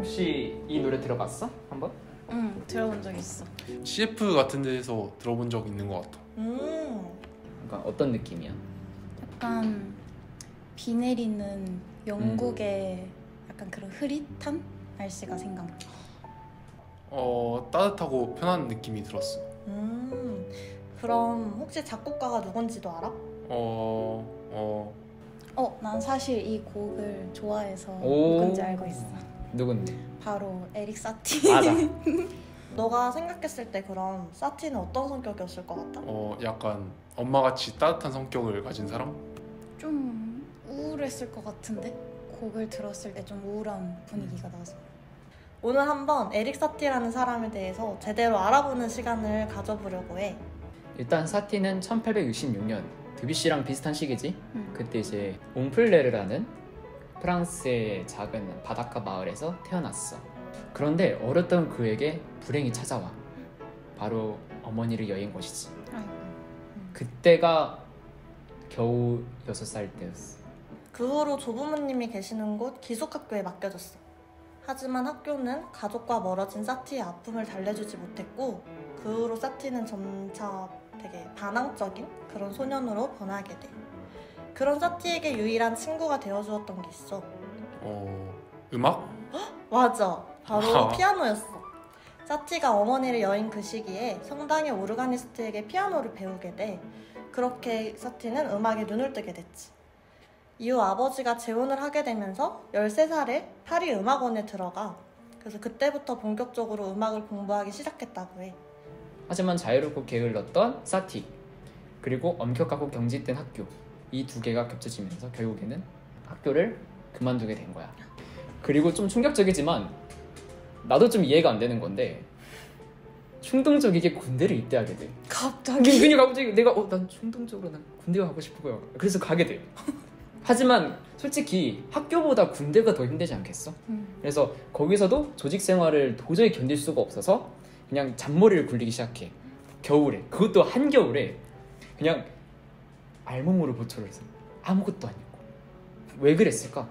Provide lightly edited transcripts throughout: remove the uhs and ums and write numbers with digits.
혹시 이 노래 들어봤어? 한번? 응, 들어본 적 있어. CF 같은 데서 들어본 적 있는 것 같아. 그러니까 어떤 느낌이야? 약간 비 내리는 영국의 약간 그런 흐릿한 날씨가 생각나. 따뜻하고 편한 느낌이 들었어. 그럼 혹시 작곡가가 누군지도 알아? 난 사실 이 곡을 좋아해서 오. 누군지 알고 있어. 누군데? 바로 에릭 사티. 맞아. 너가 생각했을 때 그럼 사티는 어떤 성격이었을 것 같아? 약간 엄마같이 따뜻한 성격을 가진 사람? 좀 우울했을 것 같은데? 곡을 들었을 때 좀 우울한 분위기가 나서. 오늘 한번 에릭 사티라는 사람에 대해서 제대로 알아보는 시간을 가져보려고 해. 일단 사티는 1866년 드뷔시랑 비슷한 시기지? 응. 그때 이제 옹플레르라는 프랑스의 작은 바닷가 마을에서 태어났어. 그런데 어렸던 그에게 불행이 찾아와. 바로 어머니를 여행 것이지. 아이고. 그때가 겨우 6살 때였어. 그 후로 조부모님이 계시는 곳 기숙학교에 맡겨졌어. 하지만 학교는 가족과 멀어진 사티의 아픔을 달래주지 못했고 그 후로 사티는 점차 되게 반항적인 그런 소년으로 변하게 돼. 그런 사티에게 유일한 친구가 되어주었던 게 있어. 음악? 맞아, 바로 아. 피아노였어. 사티가 어머니를 여인 그 시기에 성당의 오르가니스트에게 피아노를 배우게 돼. 그렇게 사티는 음악에 눈을 뜨게 됐지. 이후 아버지가 재혼을 하게 되면서 13살에 파리 음악원에 들어가. 그래서 그때부터 본격적으로 음악을 공부하기 시작했다고 해. 하지만 자유롭고 게을렀던 사티, 그리고 엄격하고 경직된 학교, 이 두 개가 겹쳐지면서 결국에는 학교를 그만두게 된 거야. 그리고 좀 충격적이지만 나도 좀 이해가 안 되는 건데 충동적이게 군대를 입대하게 돼. 갑자기? 그냥 갑자기 내가 난 충동적으로 난 군대가 가고 싶고요. 그래서 가게 돼. 하지만 솔직히 학교보다 군대가 더 힘들지 않겠어? 그래서 거기서도 조직 생활을 도저히 견딜 수가 없어서 그냥 잔머리를 굴리기 시작해. 겨울에, 그것도 한겨울에 그냥 알몸으로 보초를 해서 아무것도 안 입고. 왜 그랬을까?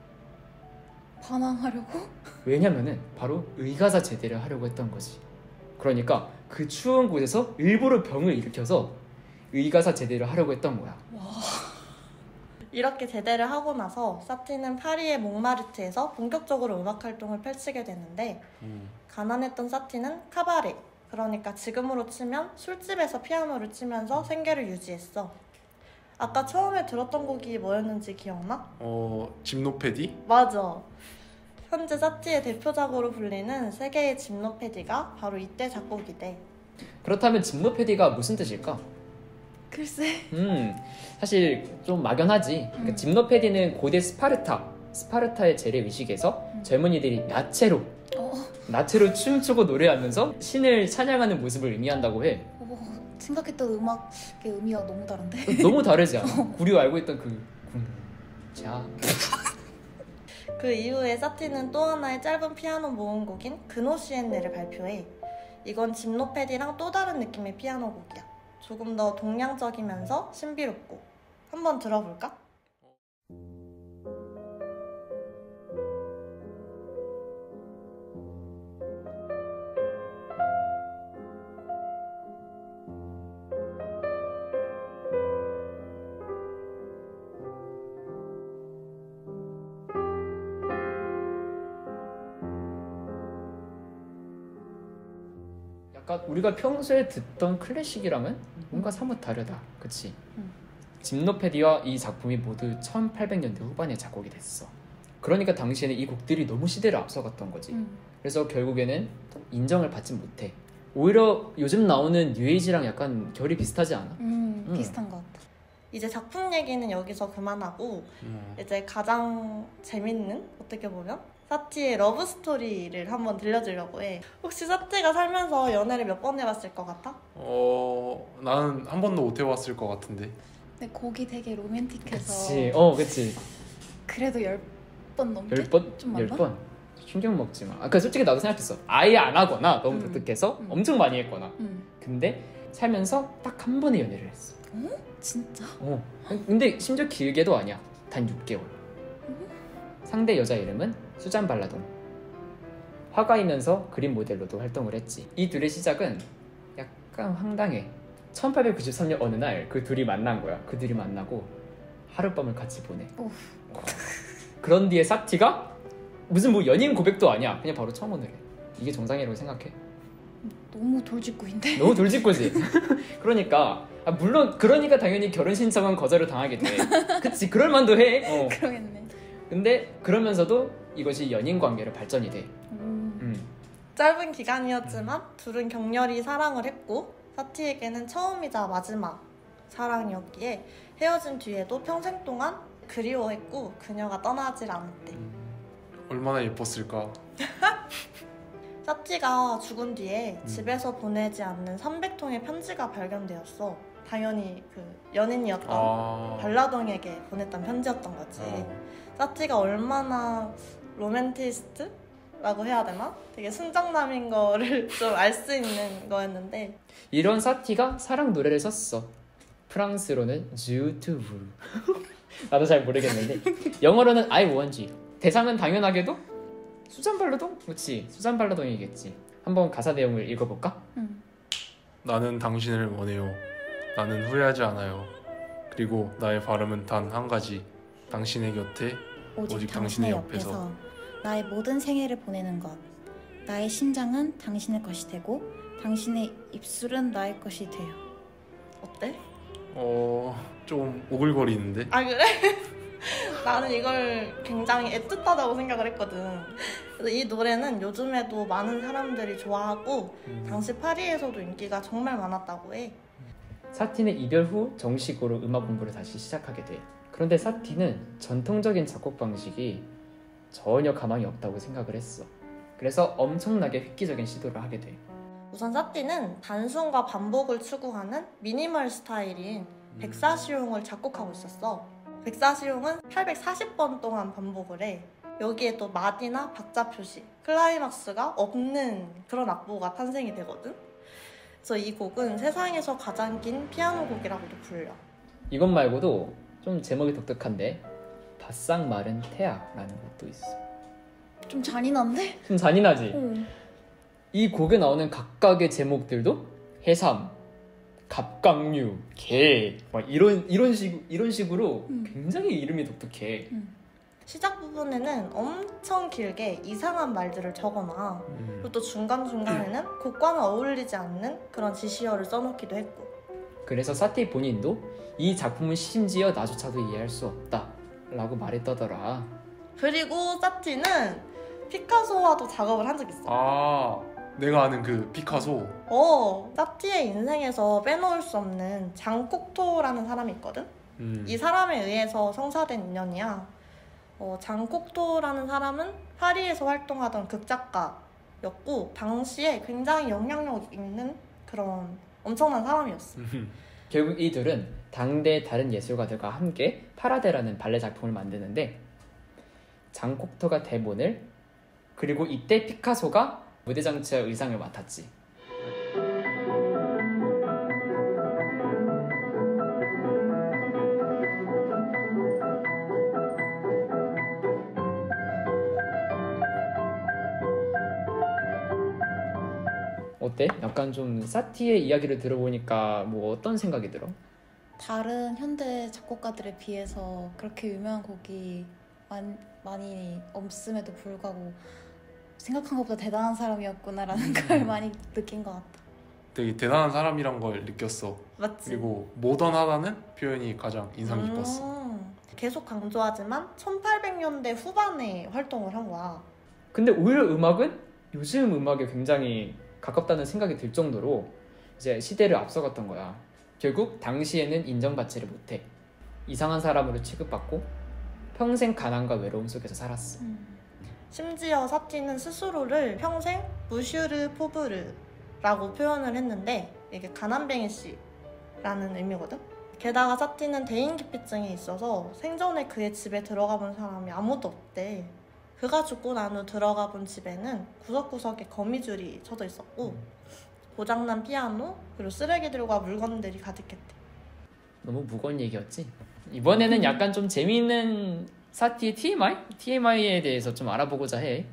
반항하려고? 왜냐면은 바로 의가사 제대를 하려고 했던 거지. 그러니까 그 추운 곳에서 일부러 병을 일으켜서 의가사 제대를 하려고 했던 거야. 와. 이렇게 제대를 하고 나서 사티는 파리의 몽마르트에서 본격적으로 음악 활동을 펼치게 되는데 가난했던 사티는 카바레, 그러니까 지금으로 치면 술집에서 피아노를 치면서 생계를 유지했어. 아까 처음에 들었던 곡이 뭐였는지 기억나? 짐노패디? 맞아. 현재 사티의 대표작으로 불리는 세계의 짐노패디가 바로 이때 작곡이 돼. 그렇다면 짐노패디가 무슨 뜻일까? 글쎄. 사실 좀 막연하지. 그러니까 짐노패디는 고대 스파르타의 재래 의식에서 젊은이들이 나체로 춤추고 노래하면서 신을 찬양하는 모습을 의미한다고 해. 생각했던 음악의 의미와 너무 다른데? 너무 다르지 않아? 우리가 알고 있던 자. 그 이후에 사티는 또 하나의 짧은 피아노 모음곡인 그노시엔네를 발표해. 이건 짐노패디랑 또 다른 느낌의 피아노 곡이야. 조금 더 동양적이면서 신비롭고. 한번 들어볼까? 약간 우리가 평소에 듣던 클래식이랑은 뭔가 사뭇 다르다. 그치? 짐노패디와 이 작품이 모두 1800년대 후반에 작곡이 됐어. 그러니까 당시에는 이 곡들이 너무 시대를 앞서갔던 거지. 그래서 결국에는 인정을 받지 못해. 오히려 요즘 나오는 뉴에이지랑 약간 결이 비슷하지 않아? 비슷한 것 같아. 이제 작품 얘기는 여기서 그만하고 이제 가장 재밌는, 어떻게 보면 사티의 러브 스토리를 한번 들려주려고 해. 혹시 사티가 살면서 연애를 몇 번 해봤을 것 같아? 나는 한 번도 못 해봤을 것 같은데. 근데 곡이 되게 로맨틱해서. 그치. 그치. 그래도 10번 넘게? 10번? 좀 많나? 10번? 충격 먹지 마. 아까 솔직히 나도 생각했어. 아예 안 하거나 너무 독특해서 엄청 많이 했거나. 근데 살면서 딱 한 번의 연애를 했어. 진짜? 근데 심지어 길게도 아니야. 단 6개월. 상대 여자 이름은 수잔 발라돈. 화가이면서 그림 모델로도 활동을 했지. 이 둘의 시작은 약간 황당해. 1893년 어느 날 그 둘이 만난 거야. 그 둘이 만나고 하룻밤을 같이 보내. 그런 뒤에 사티가 무슨 뭐 연인 고백도 아니야. 그냥 바로 청혼을 해. 이게 정상이라고 생각해? 너무 돌직구인데? 너무 돌직구지. 그러니까 물론 그러니까 당연히 결혼 신청은 거절을 당하게 돼. 그치, 그럴 만도 해. 그러겠네. 근데 그러면서도 이것이 연인 관계로 발전이 돼. 짧은 기간이었지만 둘은 격렬히 사랑을 했고 사티에게는 처음이자 마지막 사랑이었기에 헤어진 뒤에도 평생 동안 그리워했고 그녀가 떠나질 않았대. 얼마나 예뻤을까. 사티가 죽은 뒤에 집에서 보내지 않는 300통의 편지가 발견되었어. 당연히 그 연인이었던 발라동에게 보냈던 편지였던 거지. 사티가 얼마나 로맨티스트라고 해야 되나? 되게 순정남인 거를 좀 알 수 있는 거였는데 이런 사티가 사랑 노래를 썼어. 프랑스로는 Je te veux. 나도 잘 모르겠는데 영어로는 I want you. 대상은 당연하게도 수잔 발라동? 그렇지, 수잔 발라동이겠지. 한번 가사 내용을 읽어볼까? 나는 당신을 원해요. 나는 후회하지 않아요. 그리고 나의 바람은 단 한 가지. 당신의 곁에 오직 당신의 옆에서 나의 모든 생애를 보내는 것. 나의 심장은 당신의 것이 되고 당신의 입술은 나의 것이 돼요. 어때? 좀 오글거리는데? 아 그래? 나는 이걸 굉장히 애틋하다고 생각을 했거든. 그래서 이 노래는 요즘에도 많은 사람들이 좋아하고 당시 파리에서도 인기가 정말 많았다고 해. 사티는 이별 후 정식으로 음악 공부를 다시 시작하게 돼. 그런데 사티는 전통적인 작곡 방식이 전혀 가망이 없다고 생각을 했어. 그래서 엄청나게 획기적인 시도를 하게 돼. 우선 사티는 단순과 반복을 추구하는 미니멀 스타일인 백사시용을 작곡하고 있었어. 백사시용은 840번 동안 반복을 해. 여기에 또 마디나 박자 표시, 클라이막스가 없는 그런 악보가 탄생이 되거든. 그래서 이 곡은 세상에서 가장 긴 피아노 곡이라고도 불려. 이것 말고도 좀 제목이 독특한데 바싹 마른 태아라는 곡도 있어. 좀 잔인한데? 좀 잔인하지? 이 곡에 나오는 각각의 제목들도 해삼, 갑각류, 개, 막 이런 식으로 굉장히 이름이 독특해. 시작 부분에는 엄청 길게 이상한 말들을 적어놔. 그리고 또 중간중간에는 곡과는 어울리지 않는 그런 지시어를 써놓기도 했고. 그래서 사티 본인도 이 작품은 심지어 나조차도 이해할 수 없다 라고 말했다더라. 그리고 사티는 피카소와도 작업을 한 적 있어. 내가 아는 그 피카소. 사티의 인생에서 빼놓을 수 없는 장 콕토라는 사람이 있거든. 이 사람에 의해서 성사된 인연이야. 장 콕토라는 사람은 파리에서 활동하던 극작가였고 당시에 굉장히 영향력 있는 그런 엄청난 사람이었어. 결국 이 둘은 당대 다른 예술가들과 함께 파라데라는 발레 작품을 만드는데 장 콕토가 대본을, 그리고 이때 피카소가 무대 장치와 의상을 맡았지. 어때? 약간 좀 사티의 이야기를 들어보니까 뭐 어떤 생각이 들어? 다른 현대 작곡가들에 비해서 그렇게 유명한 곡이 많이 없음에도 불구하고 생각한 것보다 대단한 사람이었구나라는 걸 많이 느낀 것 같아. 되게 대단한 사람이란 걸 느꼈어. 맞지? 그리고 모던하다는 표현이 가장 인상 깊었어. 계속 강조하지만 1800년대 후반에 활동을 한 거야. 근데 오히려 음악은 요즘 음악에 굉장히 가깝다는 생각이 들 정도로 이제 시대를 앞서갔던 거야. 결국 당시에는 인정받지를 못해. 이상한 사람으로 취급받고 평생 가난과 외로움 속에서 살았어. 심지어 사티는 스스로를 평생 무슈르 포브르라고 표현을 했는데 이게 가난뱅이 씨라는 의미거든. 게다가 사티는 대인기피증이 있어서 생전에 그의 집에 들어가 본 사람이 아무도 없대. 그가 죽고 난 후 들어가 본 집에는 구석구석에 거미줄이 쳐져 있었고 고장난 피아노 그리고 쓰레기들과 물건들이 가득했대. 너무 무거운 얘기였지? 이번에는 약간 좀 재미있는 사티의 TMI에 대해서 좀 알아보고자 해.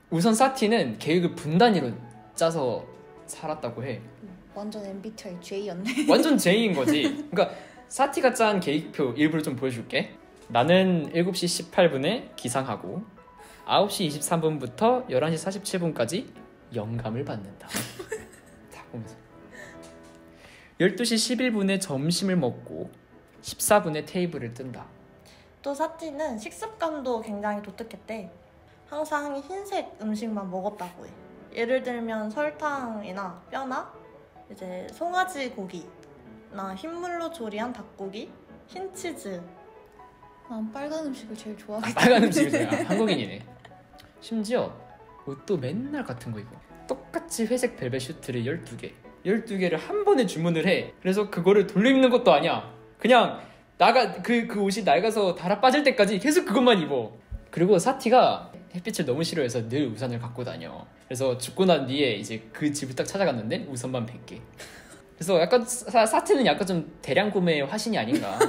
우선 사티는 계획을 분 단위로 짜서 살았다고 해. 완전 MBTI J였네. 완전 J인 거지. 그러니까 사티가 짠 계획표 일부를 좀 보여줄게. 나는 7시 18분에 기상하고 9시 23분부터 11시 47분까지 영감을 받는다. 다 보면서 12시 11분에 점심을 먹고 14분에 테이블을 뜬다. 또 사티는 식습관도 굉장히 독특했대. 항상 흰색 음식만 먹었다고 해. 예를 들면 설탕이나 뼈나 이제 송아지 고기나 흰물로 조리한 닭고기, 흰치즈. 난 빨간 음식을 제일 좋아하겠다. 빨간 음식을 좋아해. 한국인이네. 심지어 옷도 맨날 같은 거 입어. 똑같이 회색 벨벳 슈트를 12개를 한 번에 주문을 해. 그래서 그거를 돌려입는 것도 아니야. 그냥 그 옷이 낡아서 달아 빠질 때까지 계속 그것만 입어. 그리고 사티가 햇빛을 너무 싫어해서 늘 우산을 갖고 다녀. 그래서 죽고 난 뒤에 이제 그 집을 딱 찾아갔는데 우산만 100개. 그래서 약간 사티는 약간 좀 대량 구매의 화신이 아닌가.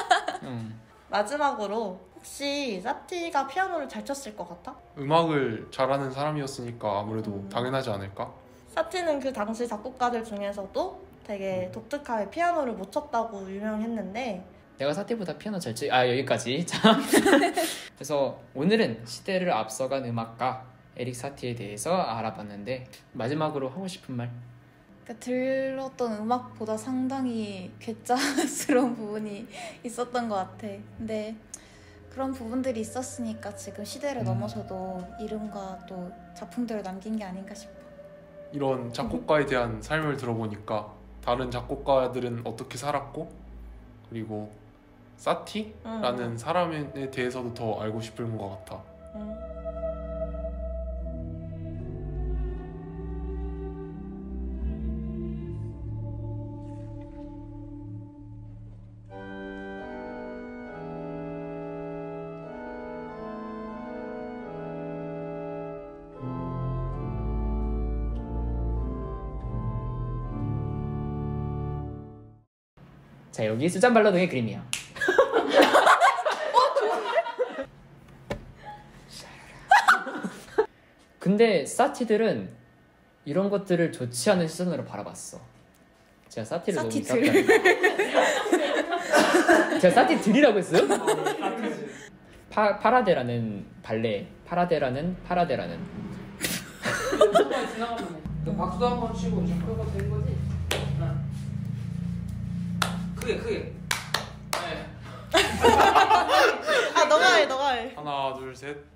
마지막으로 혹시 사티가 피아노를 잘 쳤을 것 같아? 음악을 잘하는 사람이었으니까 아무래도 당연하지 않을까? 사티는 그 당시 작곡가들 중에서도 되게 독특하게 피아노를 못 쳤다고 유명했는데 내가 사티보다 피아노 잘 치... 여기까지. 자, 그래서 오늘은 시대를 앞서간 음악가 에릭 사티에 대해서 알아봤는데 마지막으로 하고 싶은 말? 그러니까 들었던 음악보다 상당히 괴짜스러운 부분이 있었던 것 같아. 근데 그런 부분들이 있었으니까 지금 시대를 넘어서도 이름과 또 작품들을 남긴 게 아닌가 싶어. 이런 작곡가에 대한 삶을 들어보니까 다른 작곡가들은 어떻게 살았고 그리고 사티라는 사람에 대해서도 더 알고 싶은 것 같아. 자, 여기 수잔 발라동의 그림이야. 근데 사티들은 이런 것들을 좋지 않은 시선으로 바라봤어. 제가 사티를 너무 사티들. 제가 사티들이라고 했어요? 파라데라는 발레, 파라데라는 너 박수 한번 치고 이제 그거 된 거지? 크게. 네. 너가 해. 하나, 둘, 셋.